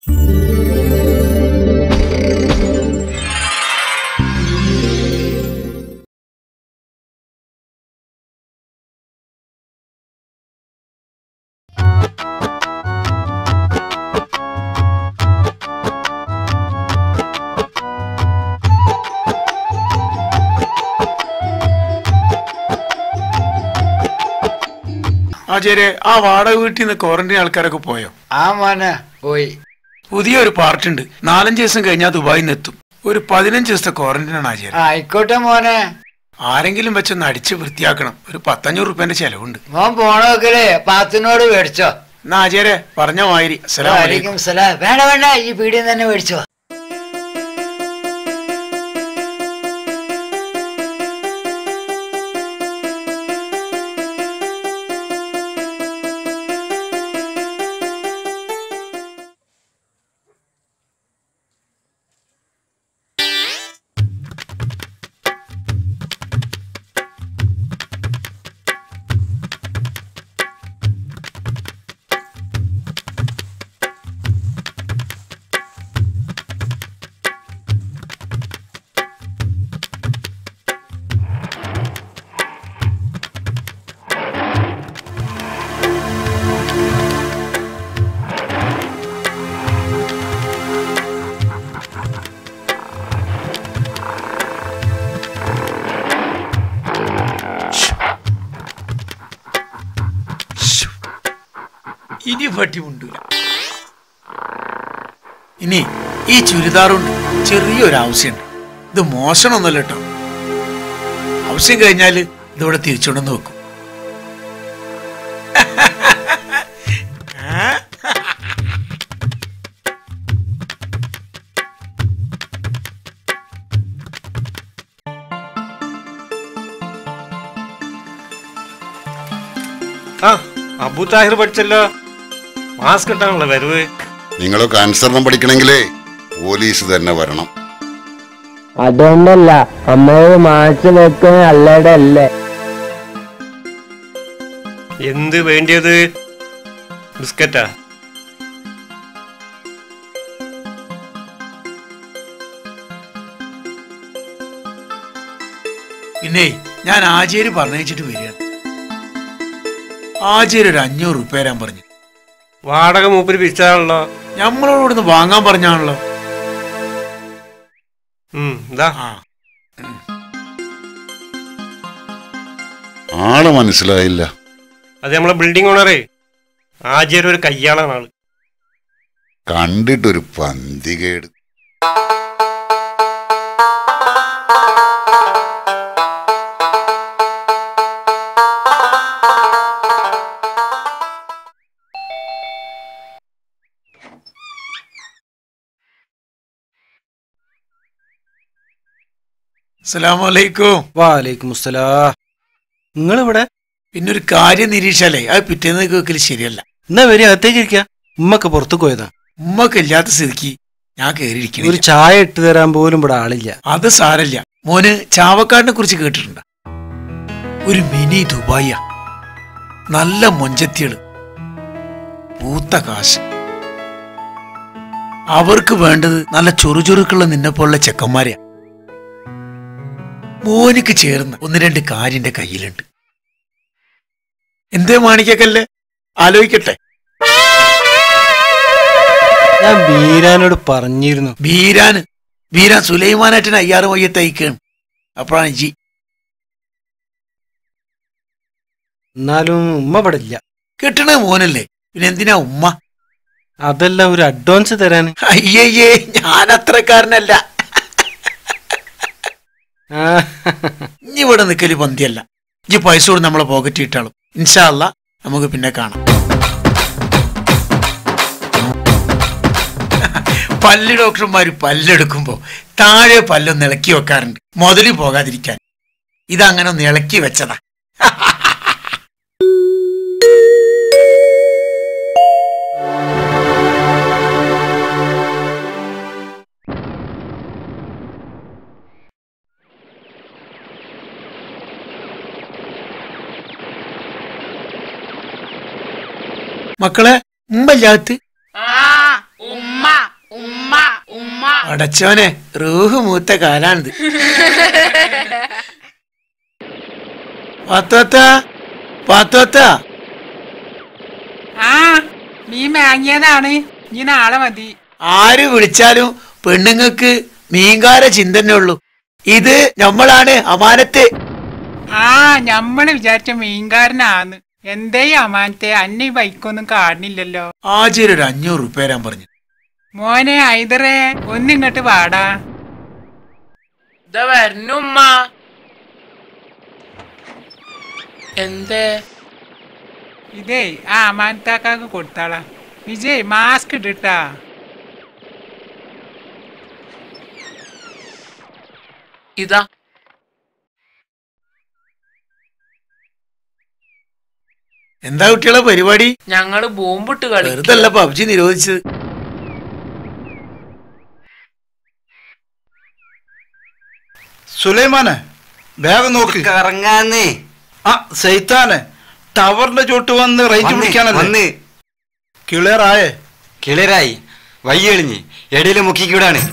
ആചാര്യ, ആ വാടക വീട്ടിൽ നിന്ന് ക്വാറന്റൈൻ ആൾക്കാരൊക്കെ പോയോ? ആ മോനെ പോയി. പുതിയൊരു പാർട്ടുണ്ട്, 4-5 ദിവസം കഴിഞ്ഞാൽ ദുബായിൽ നിന്ന് എത്തും. ഒരു 15 ദിവസത്തെ ക്വാറന്റൈൻ ആണ് ആചാര്യ. ആയിക്കോട്ടെ മോനെ. ആരെങ്കിലും വെച്ചൊന്ന് അടിച്ച് വൃത്തിയാക്കണം. ഒരു 100-500 റുപ്യന്റെ ചെലവുണ്ട്. മോൻ പോണോക്കല്ലേ പാത്തിനോട് മേടിച്ചോ. എന്നാ ആചാര്യ പറഞ്ഞ മാതിരി. വലൈക്കും സലാം. വേണ്ട വേണ്ട, ഈ പീടിയിൽ തന്നെ മേടിച്ചോ. ഇനി പട്ടി ഉണ്ടില്ല. ഇനി ഈ ചുരിദാറുണ്ട് ചെറിയൊരു ആവശ്യമുണ്ട്. ഇത് മോശമൊന്നുമല്ല കേട്ടോ. ആവശ്യം കഴിഞ്ഞാല് ഇതിവിടെ തിരിച്ചുകൊണ്ടെന്ന് വെക്കും. അബു താഹിർ പഠിച്ചല്ലോ, മാസ്ക് ഇട്ടാണല്ലോ വരവ്. നിങ്ങളൊക്കെ അനുസരണം പഠിക്കണമെങ്കിലേ പോലീസ് തന്നെ വരണം. അതുകൊണ്ടല്ല അമ്മയോട് മാച്ച് വെക്കുന്ന അല്ലയുടെ അല്ലേ. എന്ത് വേണ്ടിയത്? ബിസ്ക്കറ്റാ? പിന്നെ ഞാൻ ആചാര്യ പറഞ്ഞിട്ട് വരികയാണ്. ആചാര്യ ഒരു 500 റുപ്യ തരാൻ പറഞ്ഞു. വാടക മൂപ്പര് പിരിച്ചാണല്ലോ. ഞമ്മളോട് ഇവിടുന്ന് വാങ്ങാൻ പറഞ്ഞാണല്ലോ. ആള് മനസ്സിലായില്ല. അത് നമ്മളെ ബിൽഡിംഗ് ഓണറേ, ആചാര്യ ഒരു കയ്യാളാണ് ആള്. കണ്ടിട്ടൊരു പന്തികേട്. അസ്സലാമലൈക്കും. വാലൈക്കും അസ്സലാം. നിങ്ങളിവിടെ? പിന്നൊരു കാര്യം നിരീക്ഷാലേ, അത് പിറ്റേന്ന് കേൾക്കല് ശരിയല്ല. എന്നാ വരി, അകത്തേക്ക് ഇരിക്ക. ഉമ്മക്ക് പുറത്തു പോയതാ. ഉമ്മക്ക് ഇല്ലാത്ത സ്ഥിതിക്ക് ഞാൻ കേറിയിരിക്കുന്നു. ഒരു ചായ ഇട്ട് തരാൻ പോലും ഇവിടെ ആളില്ല. അത് സാരല്ല. മോന് ചാവക്കാടിനെ കുറിച്ച് കേട്ടിട്ടുണ്ട്? ഒരു മിനി ദുബായിയാ. നല്ല മൊഞ്ചത്തികള്, പൂത്ത കാശ്. അവർക്ക് വേണ്ടത് നല്ല ചൊറുചൊറുക്കുള്ള നിന്നെപ്പോലുള്ള ചെക്കന്മാരെയാ. മോനിക്ക് ചേർന്ന് 1-2 കാര്യന്റെ കയ്യിലുണ്ട്. എന്തേ മാണിക്കല്ലേ, ആലോചിക്കട്ടെ. ഞാൻ ബീരാനോട് പറഞ്ഞിരുന്നു. ബീരാൻ സുലൈമാനായിട്ടിന് 5000 മയ്യത്ത് അയക്കാണ്. അപ്പോഴാണ് ജി. എന്നാലും ഉമ്മ ഇവിടെ ഇല്ല. കെട്ടണ മോനല്ലേ, പിന്നെ എന്തിനാ ഉമ്മ? അതല്ല, ഒരു അഡ്വാൻസ് തരാൻ. അയ്യേ, ഞാൻ അത്രക്കാരനല്ല. ഇനി ഇവിടെ നിൽക്കല് പന്തിയല്ല. ഈ പൈസ കൊണ്ട് നമ്മളെ പോക്കറ്റ് ഇട്ടാളും. ഇൻഷാ അല്ലാ നമുക്ക് പിന്നെ കാണാം. പല്ല് ഡോക്ടർമാര് പല്ലെടുക്കുമ്പോ താഴെ പല്ലൊന്ന് ഇളക്കി വെക്കാറുണ്ട്, മുതല് പോകാതിരിക്കാൻ. ഇതങ്ങനെ ഒന്ന് ഇളക്കി വെച്ചതാ. മക്കളെ, ഉമ്മല്ലാത്ത ഉമ്മ അടച്ചോനെ റൂഹ് മൂത്ത കാലാണിത്. പാത്തോത്ത ആ നീ വാങ്ങിയതാണ്, നീ നാളെ മതി. ആര് വിളിച്ചാലും പെണ്ണുങ്ങൾക്ക് മീൻകാര ചിന്തന്നെ ഉള്ളൂ. ഇത് നമ്മളാണ് അമാനത്ത്. ആ ഞമ്മള് വിചാരിച്ച മീൻകാരനാന്ന്. എന്തേ അമാനത്തെ, അന്നെ ഈ ബൈക്കൊന്നും കാണുന്നില്ലല്ലോ. ആചാര്യ ഒരു 500 റുപ്യ തരാൻ പറഞ്ഞു. മോനെ ഐതറേ ഒന്നിങ്ങോട്ട് വാടാ. വരണുമ്മ. എന്തേ? ഇതേ ആ അമാനത്താക്കാക്ക് കൊടുത്താളാ. വിജയ് മാസ്ക് ഇട്ടിട്ടാ. ഇതാ. എന്താ കുട്ടികളെ പരിപാടി? ഞങ്ങള് ബോംബിട്ട് കളി. വെറുതല്ല പബ്ജി നിരോധിച്ചത്. സുലൈമാനെ വേഗം നോക്ക്. ഇറങ്ങാന്നേ. ആ സൈത്താനെ ടവറിന്റെ ചോട്ട് വന്ന് റേഞ്ച് പിടിക്കാനല്ലേ? ക്ലിയർ ആയേ? കിളിയറായി. വയ്യെളിഞ്ഞ് എടയില് മുക്കിക്കൂടാണ്.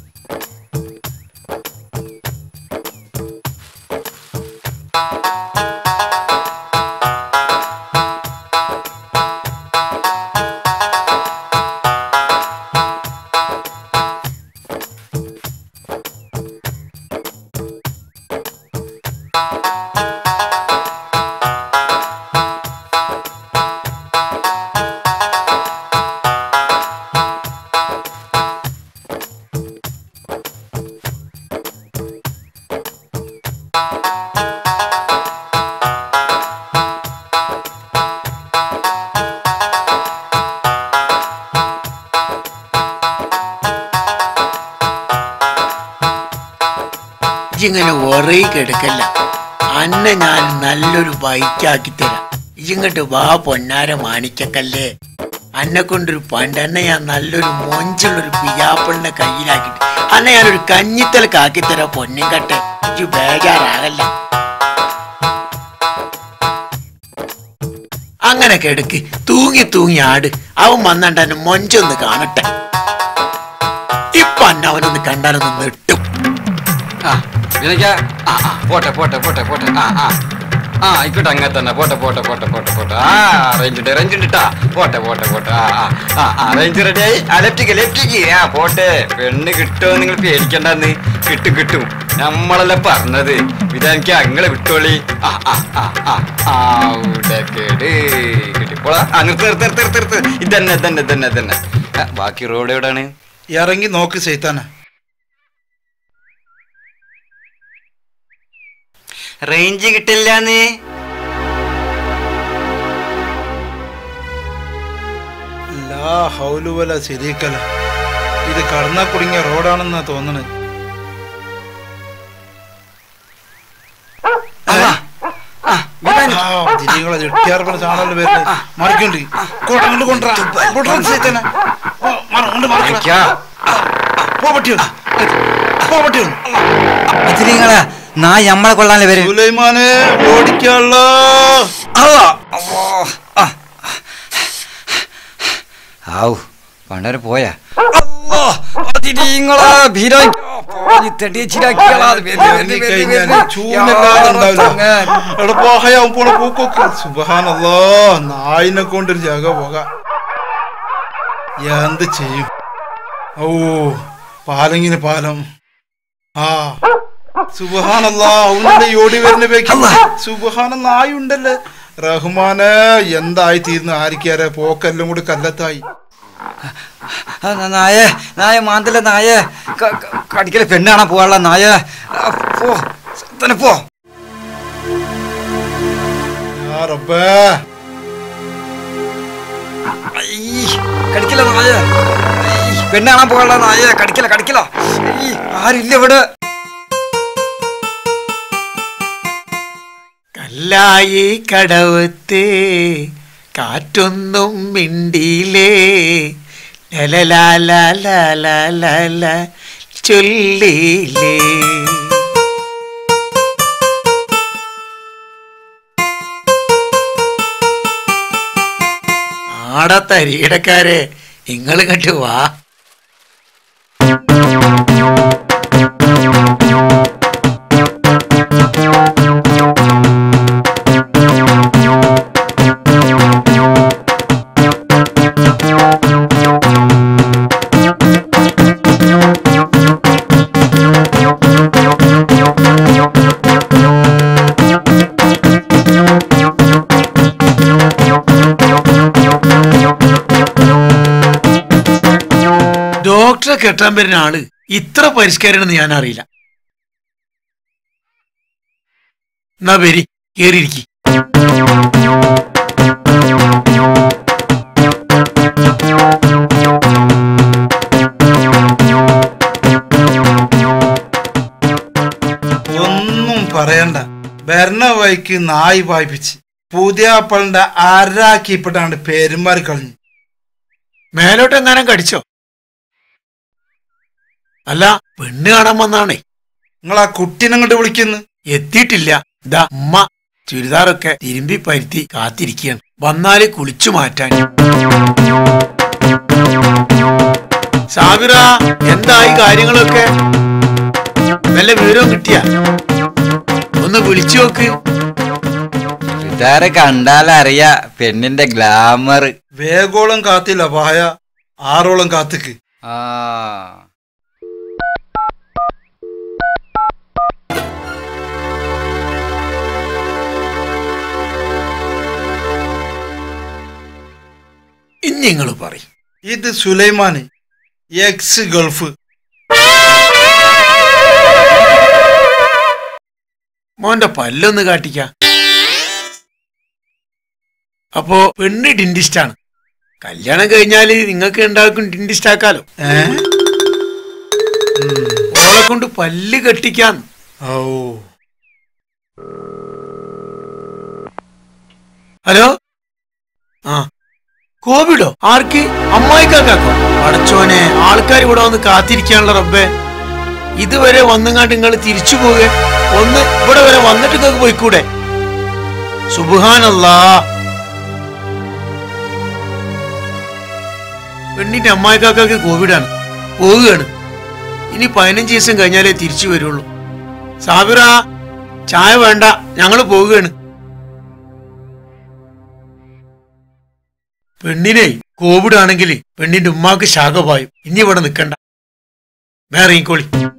ഇങ്ങനെ ഉറയി കിടക്കല്ല. അന്നെ ഞാൻ നല്ലൊരു ബൈക്കാക്കി തരാം. ഇങ്ങോട്ട് വാ പൊന്നാര മാണിക്കല്ലേ. അന്നെ കൊണ്ടൊരു പണ്ടെന്നെ ഞാൻ നല്ലൊരു മൊഞ്ചുള്ളൊരു പിയാപ്പിളിനെ കയ്യിലാക്കിട്ട് അന്നെ ഞാനൊരു കഞ്ഞിത്തലക്കാക്കി തരാം പൊന്നും കട്ടെ. ഇജ്ജ് ബേജാറാകല്ല. അങ്ങനെ കിടക്ക്, തൂങ്ങി തൂങ്ങി ആട്. അവൻ വന്നണ്ട എന്നെ മൊഞ്ചൊന്ന് കാണട്ടെ. ഇപ്പൊ അന്നെ അവനൊന്ന് കണ്ടാലൊന്ന് നെട്ടും. പോട്ടെ പോട്ടെ പോട്ടെ പോട്ടെ. ആയിക്കോട്ടെ, അങ്ങനെ തന്നെ. പോട്ടെ പോട്ടെ പോട്ടെ പോട്ടെ പോട്ടെ. റേഞ്ച് ഉണ്ട് പോട്ടെ പോട്ടെ പോട്ടെ. റേഞ്ച് റെഡിയായി. ലെഫ്റ്റിക്ക്. പോട്ടെ. പെണ്ണ് കിട്ടുമോ നിങ്ങൾ പേടിക്കണ്ടെന്ന്. കിട്ടും. നമ്മളല്ലേ പറഞ്ഞത്. ഇതെനിക്ക് അങ്ങളെ വിട്ടോളി. കിട്ടിപ്പോളാ. നിർത്ത്. ഇതന്നെ. ബാക്കി റോഡ് എവിടാണ്? ഇറങ്ങി നോക്ക് സൈത്താനെ. റേഞ്ച് കിട്ടില്ലാന്ന്. ഹൗലുവല ശരിക്കല. ഇത് കടന്നാ കുടുങ്ങിയ റോഡാണെന്നാ തോന്നണേ. ചാണല്ലോ വരുന്നത്. മറിക്കണ്ടി നമ്മളെ കൊള്ളാല്ലേ വരും. സുലൈമാനെ ഓടിക്കാളോ. ആവു പണ്ടവരെ പോയാ. നായിനെ കൊണ്ടൊരു ജഗ പോക. എന്ത് ചെയ്യും? ഓ പാലങ്ങിന് പാലം. സുബ്ഹാനല്ലാ. അവന്റെ ഓടി വരുന്ന പേക്ക് സുബ്ഹാനല്ലാ. നായുണ്ടല്ലേ റഹ്മാനെ. എന്തായി തീർന്ന് ആരിക്കാരെ. പോക്കെല്ലാം കൂടി കല്ലത്തായി. നായ മാന്തല നായ കടിക്കല പെണ്ണാണാ പോവാനുള്ള നായ. പോ. കടിക്കല നായ. പെണ്ണാണാ പോവാനുള്ള നായ. കടിക്കല. ആരില്ല ഇവിടെ. കല്ലായി കടവത്ത് കാറ്റൊന്നും മിണ്ടിയിലേ ലലലാല ചൊല്ലിയിലേ. ആടത്തരീടക്കാരെ ഇങ്ങള് കണ്ടു വാ. ഡോക്ടറെ കെട്ടാൻ വരുന്ന ആള് ഇത്ര പരിഷ്കാരണെന്ന് ഞാൻ അറിയില്ല. എന്നാ വരി, കേറിയിരിക്കി. ഒന്നും പറയണ്ട, ഭരണ വൈക്ക് നായി വായിപ്പിച്ച് പുതിയ ആപ്പളിന്റെ ആരാക്കിപ്പെട്ടാണ്ട് പെരുമാറി കളഞ്ഞു. മേലോട്ട് എങ്ങാനും കടിച്ചോ? അല്ല, പെണ്ണ് കാണാൻ വന്നാണേ. നിങ്ങൾ ആ കുട്ടീനെ അങ്ങോട്ട് വിളിക്കുന്നു. എത്തിയിട്ടില്ല. ഇതാ ഉമ്മ ചുരിദാറൊക്കെ തിരുമ്പി പരുത്തി കാത്തിരിക്കുകയാണ്, വന്നാല് കുളിച്ചു മാറ്റാൻ. സാബിറ, എന്തായി കാര്യങ്ങളൊക്കെ? വല്ല വിവരവും കിട്ടിയ? ഒന്ന് വിളിച്ചു നോക്ക്. ഇതാരെ കണ്ടാലറിയാ പെണ്ണിന്റെ ഗ്ലാമർ. വേഗോളം കാത്തില്ല പായ, ആറോളം കാത്തിക്ക്. ആ ഇനി നിങ്ങൾ പറയും. ഇത് സുലൈമാന്, എക്സ് ഗൾഫ്. മോന്റെ പല്ലൊന്ന് കാട്ടിക്ക. അപ്പോ പെണ്ണ് ഡിൻഡിസ്റ്റാണ്. കല്യാണം കഴിഞ്ഞാല് നിങ്ങൾക്ക് ഉണ്ടാക്കും ഡിൻഡിസ്റ്റ് ആക്കാലോ. ഓളെ കൊണ്ട് പല്ല് കെട്ടിക്കാൻ. ഓ, ഹലോ. ആ, കോവിഡോ? ആർക്ക്? അമ്മായിക്കാക്കോ? അടച്ചോനെ, ആൾക്കാർ ഇവിടെ വന്ന് കാത്തിരിക്കാനുള്ള റബ്ബേ. ഇതുവരെ വന്നുങ്ങാണ്ട് നിങ്ങൾ തിരിച്ചു പോവുക. ഒന്ന് ഇവിടെ വരെ വന്നിട്ട് നിങ്ങൾക്ക് പോയിക്കൂടെ? സുബ്ഹാനല്ലാ. പെണ്ണിന്റെ അമ്മായിക്കാക്ക് കോവിഡാണ്, പോവുകയാണ്. ഇനി 15 ദിവസം കഴിഞ്ഞാലേ തിരിച്ചു വരുള്ളൂ. സാബിറ, ചായ വേണ്ട, ഞങ്ങള് പോവുകയാണ്. പെണ്ണിനെ കോവിഡ് ആണെങ്കിൽ പെണ്ണിന്റെ ഉമ്മാക്ക് ശാഖ പായും. ഇനി ഇവിടെ നിൽക്കണ്ട, വേറെ ഇറങ്ങിക്കോളി.